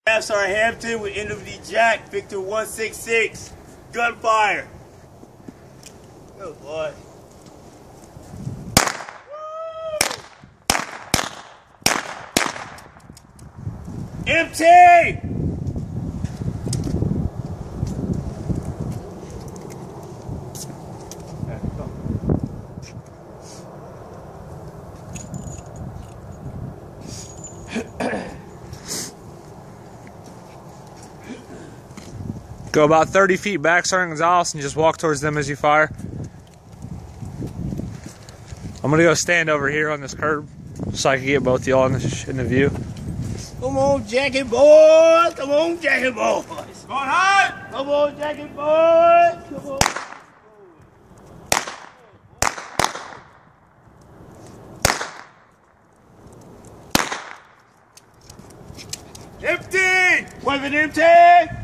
Hampton with NWD Jack, Victor 166, Gunfire. Oh boy. Empty! Go about 30 feet back, starting Gonzalez, and just walk towards them as you fire. I'm gonna go stand over here on this curb so I can get both y'all in the view. Come on, Jackie boys! Come on, Jackie boys! Going high! Come on, Jackie boys! Come on. Empty! Was it empty?